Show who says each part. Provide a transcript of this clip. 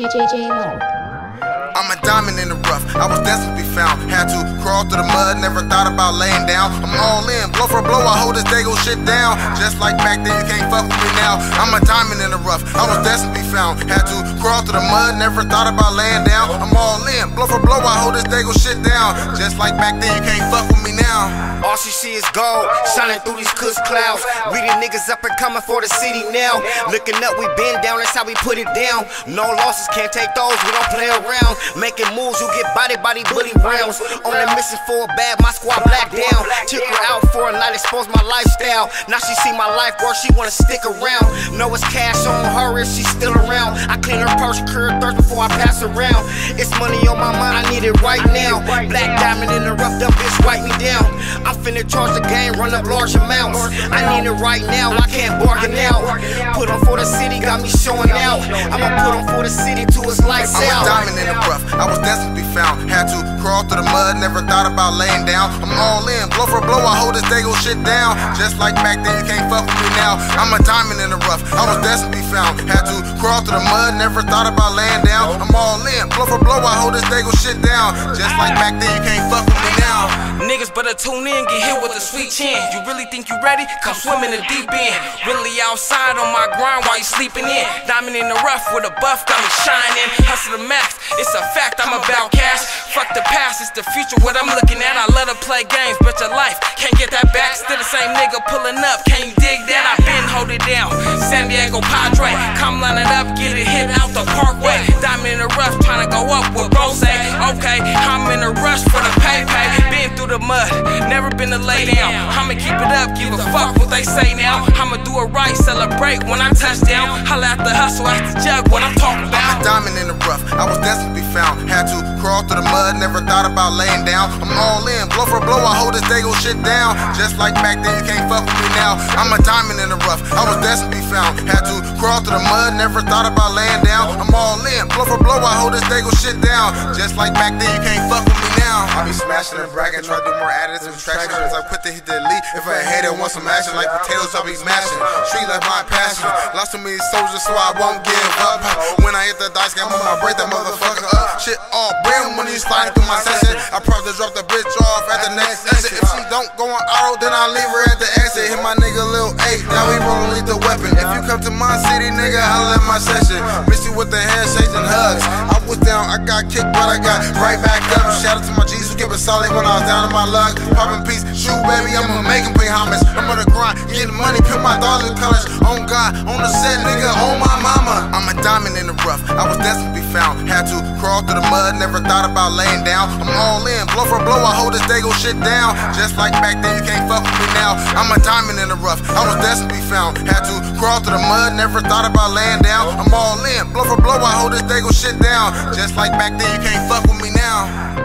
Speaker 1: JJ Low.
Speaker 2: I'm a diamond in the rough, I was destined to be found. Had to crawl through the mud, never thought about laying down. I'm all in, blow for blow, I hold this dago shit down. Just like back then, you can't fuck with me now. I'm a diamond in the rough, I was destined to be found. Had to crawl through the mud, never thought about laying down. I'm all in, blow for blow, I hold this dago shit down. Just like back then, you can't fuck with me now.
Speaker 3: All she see is gold, shining through these kush clouds. We the niggas up and coming for the city now. Looking up, we bend down, that's how we put it down. No losses, can't take those, we don't play around. Making moves, you get body bully rounds. On a mission for a bag, my squad black down. Took her out for a night, exposed my lifestyle. Now she see my life work, she wanna stick around. Know it's cash on her if she's still around. I clean her purse, cure her thirst before I pass around. It's money on my mind, I need it right now. Black diamond in the rough, dumb bitch, wipe me down. I'm finna charge the game, run up large amounts. I need it right now, I can't bargain out. Put on for the city, got me showing out. I'ma put on for the city till it's lights out.
Speaker 2: I'm a diamond in the rough, I was destined to be found. Had to crawl through the mud, never thought about laying down. I'm all in, blow for blow, I hold this dago shit down. Just like back then, you can't fuck with me now. I'm a diamond in the rough, I was destined to be found. Had to crawl through the mud, never thought about laying down. I'm all in, blow for blow, I hold this dago shit down. Just like back then, you can't fuck with me now.
Speaker 4: Niggas better tune in, get hit with a sweet chin. You really think you ready? Come swim in the deep end. Really outside on my grind while you sleeping in. Diamond in the rough with a buff, got me shining. Hustle the max, it's a fact, I'm about cash. Fuck the past, it's the future, what I'm looking at. I love to play games, but your life can't get that back. Still the same nigga pulling up, can you dig that? I been hold it down. San Diego Padre, come line it up, get it hit out the parkway. Diamond in the rough, trying to go up with bro say. Okay, I'm in a rush for the pay. Been through the mud, never been to lay down. I'ma keep it up, give a fuck what they say now. I'ma do it right, celebrate when I touch down. Holla at the hustle, at the jug, what I'm talking about.
Speaker 2: I'm a diamond in the rough, I was destined to be found. Had to crawl through the mud, never thought about laying down. I'm all in, blow for blow, I hold this dago shit down. Just like back then, you can't fuck with me now. I'm a diamond in the rough, I was destined to be found. Had to crawl through the mud, never thought about laying down. I'm all in, blow for blow, I hold this dago shit down. Just like back then, you can't fuck with me now. I be smashing and bragging, try to do more additives and subtractions. I put the hit delete. If a hater wants some action like potatoes, I be mashing. Street like my passion. Lost too many soldiers, so I won't give up. When I hit the dice game, I'ma break that motherfucker up. Shit all brim when he's sliding through my session. I probably drop the bitch off at the next exit. If she don't go on auto, then I leave her at the exit. Hit my nigga Lil 8, now we rollin' lethal weapon. If you come to my city, nigga, holla at my session. Miss you with the handshakes and hugs. I was down, I got kicked, but I got right back up. Shout out to my G's who kept it solid when I was down on my luck. Poppin' peace, shoot baby, I'ma make him pay homage. I'm on the grind, getting money, put my dollars in college. On God, on the set, nigga, on my mama. I'm a diamond in the rough, I was destined to be found. Had to crawl through the mud, never thought about laying down. I'm all in, blow for blow, I hold this dago shit down. Just like back then, you can't fuck with me now. I'm a diamond in the rough, I was destined to be found. Had to crawl through the mud, never thought about laying down. I'm all in, blow for blow, I hold this dago shit down. Just like back then, you can't fuck with me now.